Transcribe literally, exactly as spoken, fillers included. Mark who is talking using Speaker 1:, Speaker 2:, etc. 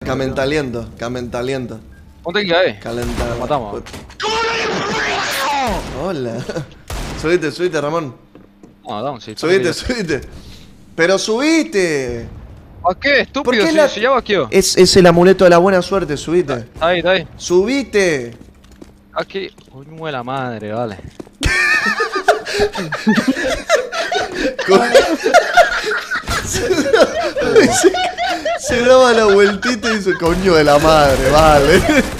Speaker 1: Camentaliento, camentaliento.
Speaker 2: Ponte que ahí.
Speaker 1: Calenta.
Speaker 2: Lo matamos.
Speaker 1: Hola. Subite, subite, Ramón.
Speaker 2: No, damos, sí.
Speaker 1: Subite, subite. Pero subite.
Speaker 2: ¿A qué? Estúpido,
Speaker 1: ¿Por qué
Speaker 2: si,
Speaker 1: la-
Speaker 2: si ya vaqueó.
Speaker 1: Es, es el amuleto de la buena suerte, subite.
Speaker 2: Está ahí, está ahí.
Speaker 1: Subite.
Speaker 2: Aquí. Coño de la madre, vale.
Speaker 1: se, se daba la vueltita y dice, coño de la madre, vale.